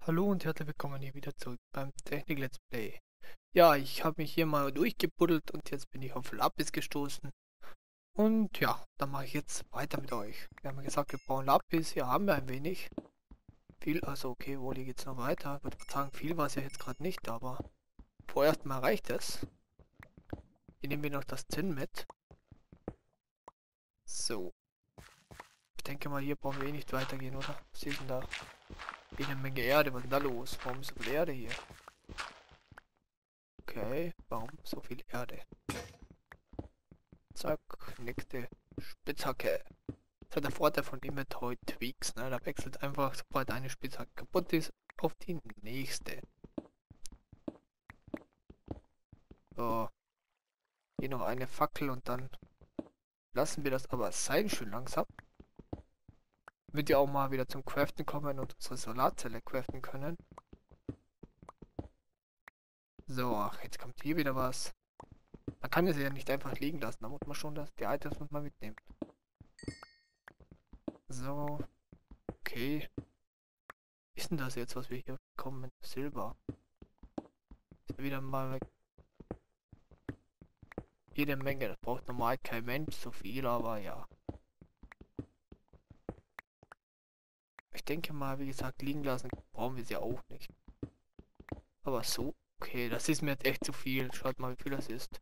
Hallo und herzlich willkommen hier wieder zurück beim Technik Let's Play. Ja, ich habe mich hier mal durchgebuddelt und jetzt bin ich auf Lapis gestoßen. Und ja, dann mache ich jetzt weiter mit euch. Wir haben ja gesagt, wir brauchen Lapis. Hier haben wir ein wenig. Viel, also okay, wo geht es noch weiter? Ich würde mal sagen, viel war es ja jetzt gerade nicht, aber vorerst mal reicht es. Hier nehmen wir noch das Zinn mit. So, ich denke mal, hier brauchen wir eh nicht weitergehen, oder? Was ist denn da? Eine Menge Erde, was ist denn da los? Warum ist so viel Erde hier? Okay, warum so viel Erde? Zack, nächste Spitzhacke. Das hat der Vorteil von Inventory Tweaks, ne? Da wechselt einfach, sobald eine Spitzhacke kaputt ist, auf die nächste. So, hier noch eine Fackel und dann lassen wir das aber sein schön langsam. Damit wir auch mal wieder zum Craften kommen und unsere Solarzelle craften können. So, ach, jetzt kommt hier wieder was. Man kann es ja nicht einfach liegen lassen, da muss man schon die Items muss man mitnehmen. So, okay. Was ist denn das jetzt, was wir hier bekommen? Silber. Ist wieder mal jede Menge. Das braucht normal kein Mensch so viel, aber ja. Ich denke mal, wie gesagt, liegen lassen brauchen wir sie auch nicht. Aber so, okay, das ist mir jetzt echt zu viel. Schaut mal, wie viel das ist.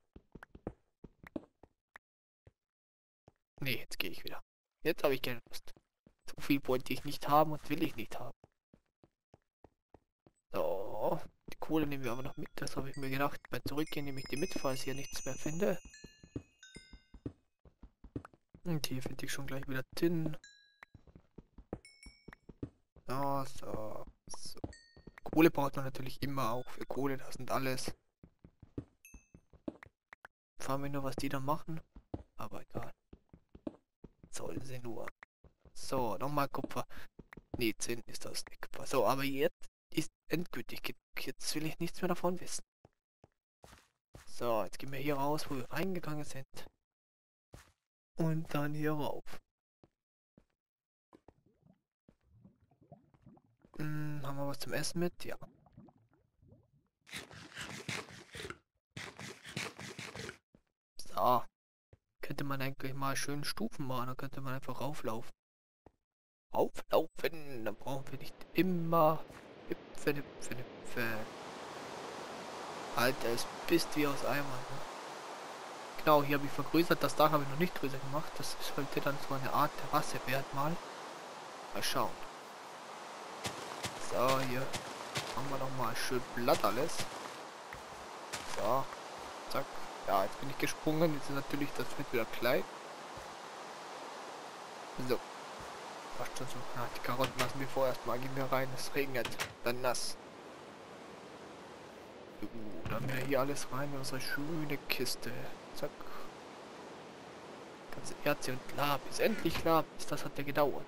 Nee, jetzt gehe ich wieder. Jetzt habe ich keine Lust. So viel wollte ich nicht haben und will ich nicht haben. So, die Kohle nehmen wir aber noch mit. Das habe ich mir gedacht. Beim Zurückgehen nehme ich die mit, falls ich hier nichts mehr finde. Und hier finde ich schon gleich wieder Tin. Ja, so, so. Kohle braucht man natürlich immer auch für Kohle. Das sind alles. Fragen wir nur, was die da machen. Aber egal. Sollen sie nur. So, nochmal Kupfer. Nee, Zinn ist das nicht Kupfer. So, aber jetzt ist endgültig genug. Jetzt will ich nichts mehr davon wissen. So, jetzt gehen wir hier raus, wo wir reingegangen sind. Und dann hier rauf. Haben wir was zum Essen mit? Ja. So. Könnte man eigentlich mal schön Stufen machen. Dann könnte man einfach rauflaufen. Auflaufen! Dann brauchen wir nicht immer hüpfen, hüpfen, hüpfen. Alter, es bist wie aus Eimer. Ne? Genau, hier habe ich vergrößert. Das Dach habe ich noch nicht größer gemacht. Das sollte dann so eine Art Terrasse werden mal. Mal schauen. So, hier haben wir nochmal schön Blatt alles. So, zack. Ja, jetzt bin ich gesprungen. Jetzt ist natürlich das Feld wieder klein. So. Fast schon so. Na, die Karotten lassen wir vorerst mal. Gehen wir rein. Es regnet. Dann nass. Dann wir hier alles rein in unsere schöne Kiste. Zack. Ganze Erze und Lapis. Endlich Lapis. Das hat ja gedauert.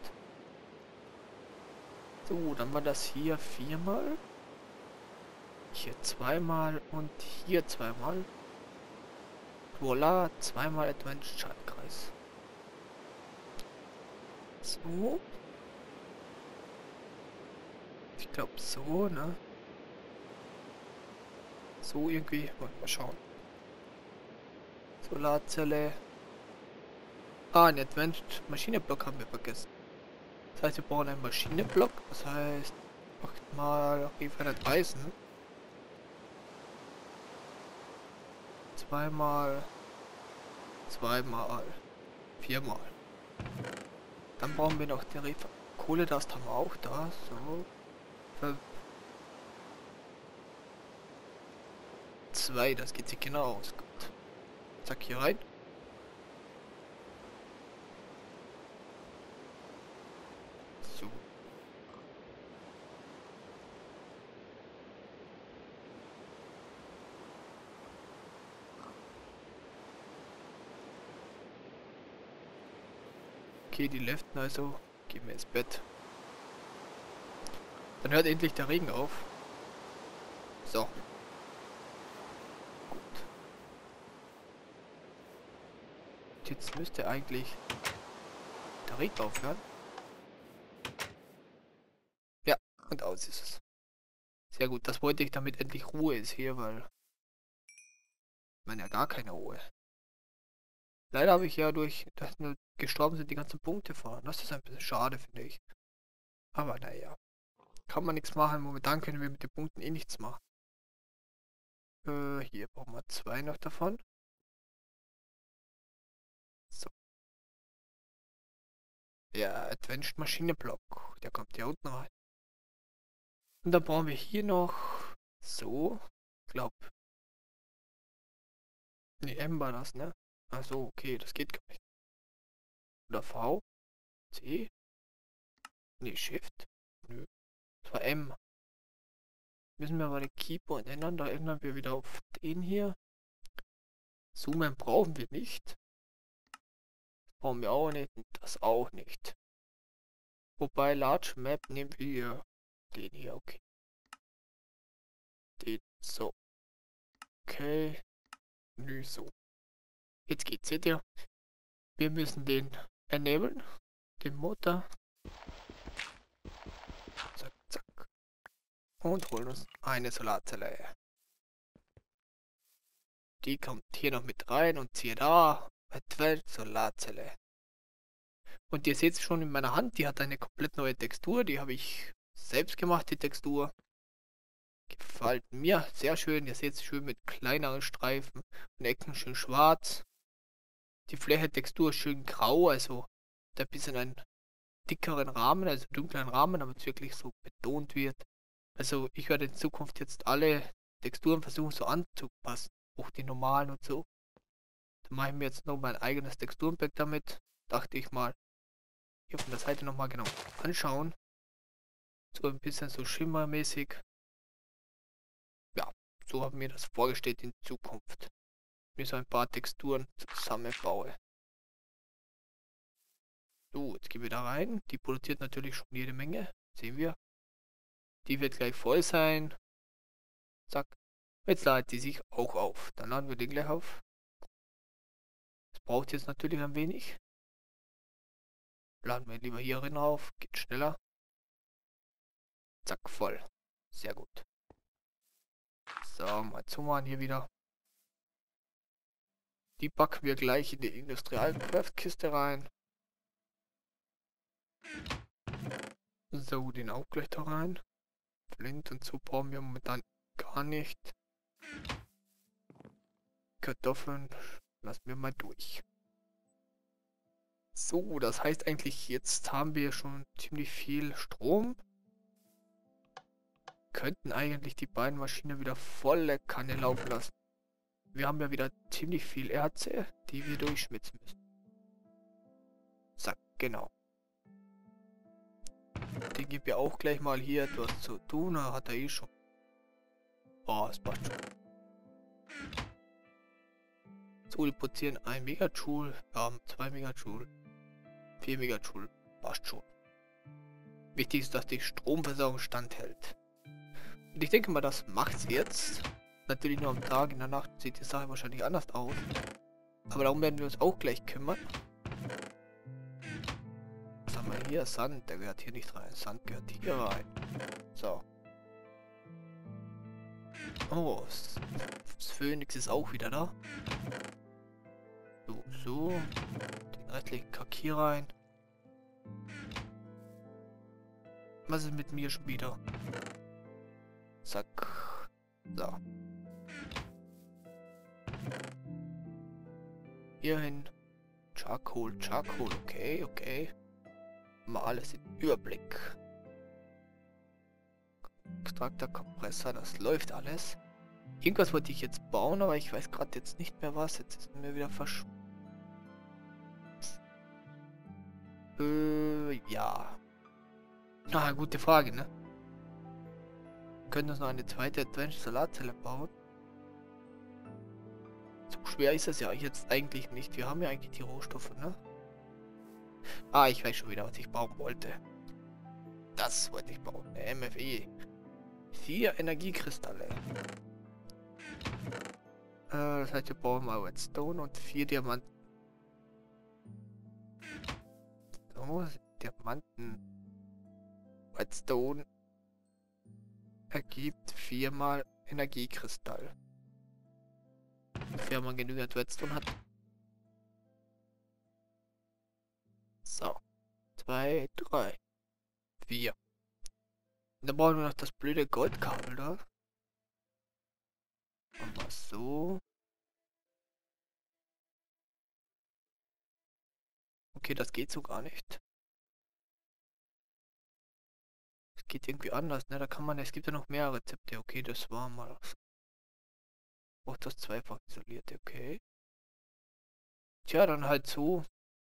So, dann war das hier viermal. Hier zweimal und hier zweimal. Voila, zweimal Advanced Schaltkreis. So. Ich glaube so, ne? So irgendwie. Mal schauen. Solarzelle. Ah, ein Advanced Maschinenblock haben wir vergessen. Das heißt, wir brauchen einen Maschinenblock. Das heißt, 8 mal auf jeden Fall nicht reißen. Zweimal. Zweimal. Viermal. Dann brauchen wir noch die Kohlelast haben wir auch da. So. 5. 2, das geht sich genau aus. Gut. Zack, hier rein. So. Okay, die Leften also. Gehen wir ins Bett. Dann hört endlich der Regen auf. So. Gut. Jetzt müsste eigentlich der Regen aufhören. Ja, und aus ist es. Sehr gut, das wollte ich, damit endlich Ruhe ist hier, weil man ja gar keine Ruhe. Leider habe ich ja durch, dass nur gestorben sind, die ganzen Punkte fahren. Das ist ein bisschen schade, finde ich. Aber naja, kann man nichts machen. Momentan können wir mit den Punkten eh nichts machen. Hier brauchen wir 2 noch davon. So. Der Advanced Maschinenblock, der kommt hier unten rein. Und dann brauchen wir hier noch so, glaub. Ne, M war das, ne? Achso, okay, das geht gar nicht. Oder V? C? Ne, Shift? Nö. Das war M. Müssen wir aber den Keyboard ändern. Da ändern wir wieder auf den hier. Zoomen brauchen wir nicht. Brauchen wir auch nicht. Und das auch nicht. Wobei Large Map nehmen wir den hier, okay. Den, so. Okay. Nö, so. Jetzt geht's, seht ihr? Wir müssen den enablen. Den Motor. Zack, zack. Und holen uns eine Solarzelle. Die kommt hier noch mit rein und ziehe da. Advanced Solarzelle. Und ihr seht es schon in meiner Hand, die hat eine komplett neue Textur. Die habe ich selbst gemacht, die Textur. Gefällt mir sehr schön. Ihr seht es schön mit kleineren Streifen und Ecken schön schwarz. Die Fläche-Textur ist schön grau, also da ein bisschen einen dickeren Rahmen, also dunkleren Rahmen, damit es wirklich so betont wird. Also ich werde in Zukunft jetzt alle Texturen versuchen so anzupassen. Auch die normalen und so. Dann mache ich mir jetzt noch mein eigenes Texturenpack damit. Dachte ich mal. Hier von der Seite nochmal genau anschauen. So ein bisschen so schimmermäßig. Ja, so haben wir das vorgestellt in Zukunft. Mir so ein paar Texturen zusammenbaue. So, jetzt gehen wir da rein. Die produziert natürlich schon jede Menge. Sehen wir. Die wird gleich voll sein. Zack. Jetzt ladet die sich auch auf. Dann laden wir den gleich auf. Das braucht jetzt natürlich ein wenig. Laden wir lieber hierin auf. Geht schneller. Zack, voll. Sehr gut. So, mal zumachen hier wieder. Die packen wir gleich in die Industrial-Craft-Kiste rein. So, den auch gleich da rein. Flint und so brauchen wir momentan gar nicht. Kartoffeln lassen wir mal durch. So, das heißt eigentlich, jetzt haben wir schon ziemlich viel Strom. Könnten eigentlich die beiden Maschinen wieder volle Kanne laufen lassen. Wir haben ja wieder ziemlich viel Erze, die wir durchschmitzen müssen. Zack, genau. Den geben wir auch gleich mal hier etwas zu tun, hat er eh schon. Oh, es passt schon. So, die produzieren 1 Megajoule, wir haben 2 Megajoule, 4 Megajoule, passt schon. Wichtig ist, dass die Stromversorgung standhält. Und ich denke mal, das macht's jetzt. Natürlich nur am Tag, in der Nacht sieht die Sache wahrscheinlich anders aus. Aber darum werden wir uns auch gleich kümmern. Was haben wir hier? Sand, der gehört hier nicht rein. Sand gehört hier rein. So. Oh, das Phönix ist auch wieder da. So, so. Den restlichen Kack hier rein. Was ist mit mir schon wieder? Zack. So. Hierhin. Charcoal, Charcoal. Okay, okay. Mal alles im Überblick. Extraktor, Kompressor, das läuft alles. Irgendwas wollte ich jetzt bauen, aber ich weiß gerade jetzt nicht mehr was. Jetzt ist mir wieder ja. Na, gute Frage, ne? Wir können uns noch eine zweite Advanced Solarzelle bauen. So schwer ist es ja jetzt eigentlich nicht. Wir haben ja eigentlich die Rohstoffe, ne? Ah, ich weiß schon wieder, was ich bauen wollte. Das wollte ich bauen. Eine MFE. 4 Energiekristalle. Das heißt, wir bauen mal Redstone und 4 Diamanten. So, Diamanten. Redstone. ergibt 4 mal Energiekristall. Wenn man genügend Redstone hat. So. 2, 3, 4. Dann brauchen wir noch das blöde Goldkabel da. Und was so. Okay, das geht so gar nicht. Es geht irgendwie anders, ne? Da kann man, es gibt ja noch mehr Rezepte. Okay, das war mal. Auch das zweifach isolierte, okay. Tja, dann halt so.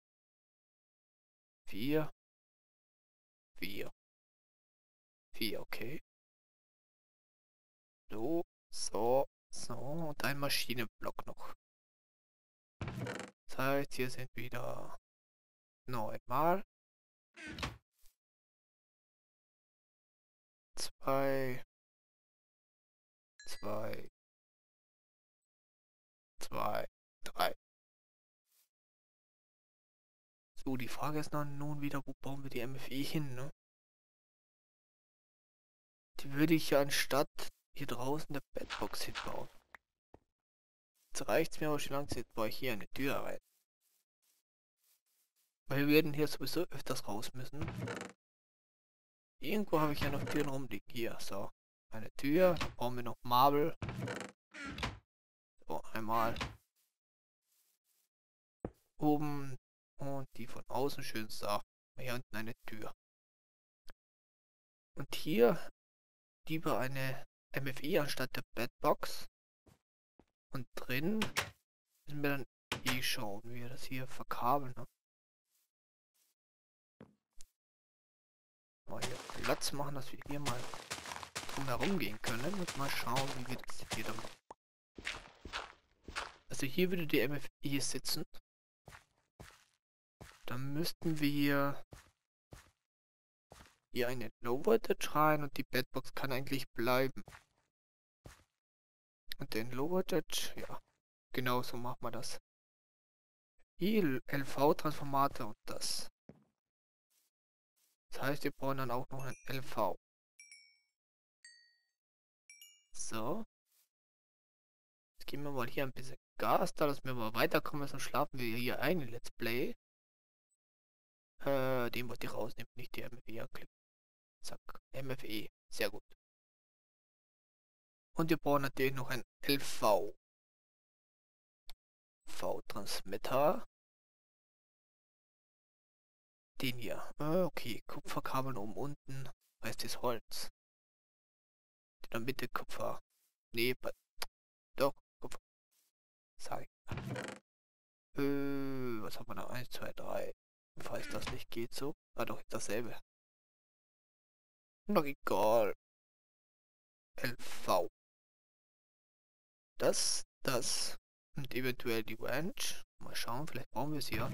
4, 4, 4, okay. So, so, so. Und ein Maschinenblock noch. Das heißt, hier sind wieder 9 mal. 2, 2, 2, 3. So, die Frage ist dann nun wieder, wo bauen wir die MFE hin, ne? Die würde ich ja anstatt hier draußen der Bedbox hinbauen. Jetzt reicht's mir aber schon langsam, jetzt baue ich hier eine Tür rein. Weil wir werden hier sowieso öfters raus müssen. Irgendwo habe ich ja noch Türen rumliegen. Hier, so. Eine Tür, dann brauchen wir noch Marble. So, einmal. Oben und die von außen schön so. Hier unten eine Tür. Und hier lieber eine MFE anstatt der Bedbox. Und drin müssen wir dann eh schauen, wie wir das hier verkabeln. Ne? Mal hier Platz machen, dass wir hier mal drum herum gehen können und mal schauen, wie wir das hier dann machen. Also hier würde die MFE sitzen. Dann müssten wir hier eine Low Voltage rein und die Bedbox kann eigentlich bleiben. Und den Low Voltage, ja, genau so machen wir das. Hier LV-Transformator und das. Das heißt, wir brauchen dann auch noch einen LV. So. Jetzt geben wir mal hier ein bisschen Gas, da dass wir mal weiterkommen, sonst schlafen wir hier ein in Let's Play. Den wollte ich rausnehmen, nicht die MFE anklicken. Zack, MFE, sehr gut. Und wir brauchen natürlich noch ein LV. V-Transmitter. Den hier. Okay, Kupferkabeln oben unten. Rest ist Holz. Dann bitte Kupfer. Nee, doch, Kupfer. Sag ich. Was haben wir da? 1, 2, 3. Falls das nicht geht so. Ah doch, ist dasselbe. Noch egal. LV. Das. Und eventuell die Ranch. Mal schauen, vielleicht brauchen wir es hier.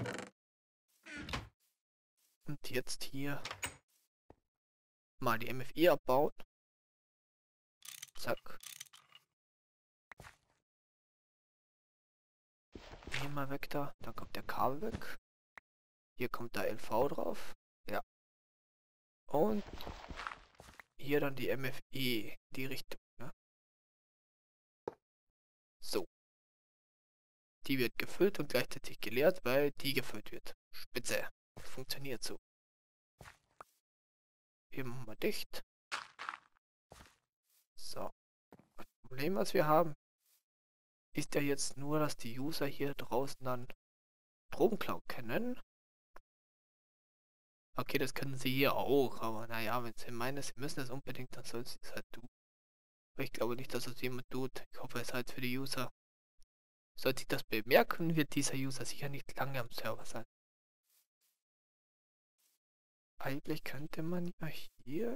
Und jetzt hier mal die MFE abbauen. Zack. Hier mal weg da. Dann kommt der Kabel weg. Hier kommt der LV drauf. Ja. Und hier dann die MFE. Die Richtung. Ne? So. Die wird gefüllt und gleichzeitig geleert, weil die gefüllt wird. Spitze. Das funktioniert so. Hier machen wir dicht. So. Das Problem, was wir haben, ist ja jetzt nur, dass die User hier draußen dann Strom klauen können. Okay, das können sie hier auch, aber naja, wenn sie meinen, sie müssen das unbedingt, dann sollen sie es halt tun. Aber ich glaube nicht, dass es jemand tut. Ich hoffe, es halt für die User. Sollte sich das bemerken, wird dieser User sicher nicht lange am Server sein. Eigentlich könnte man ja hier...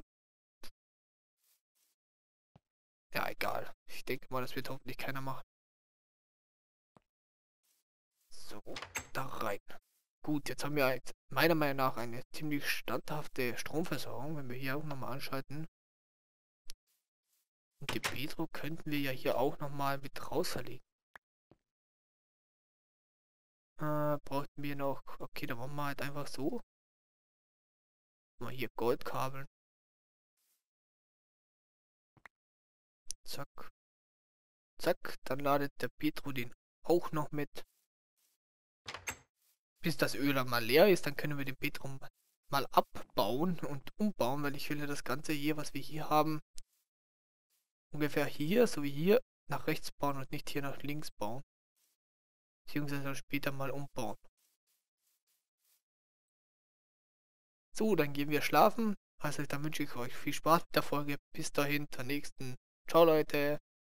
Ja, egal. Ich denke mal, das wird hoffentlich keiner machen. So, da rein. Gut, jetzt haben wir halt meiner Meinung nach eine ziemlich standhafte Stromversorgung, wenn wir hier auch nochmal anschalten. Und die Petro könnten wir ja hier auch nochmal mit raus verlegen. Brauchten wir noch... Okay, dann machen wir halt einfach so. Mal hier Goldkabeln. Zack. Zack. Dann ladet der Petro den auch noch mit. Bis das Öl dann mal leer ist, dann können wir den Petro mal abbauen und umbauen, weil ich will ja das Ganze hier, was wir hier haben, ungefähr hier, so wie hier, nach rechts bauen und nicht hier nach links bauen. Beziehungsweise dann später mal umbauen. So, dann gehen wir schlafen. Also dann wünsche ich euch viel Spaß mit der Folge. Bis dahin, zur nächsten. Ciao Leute.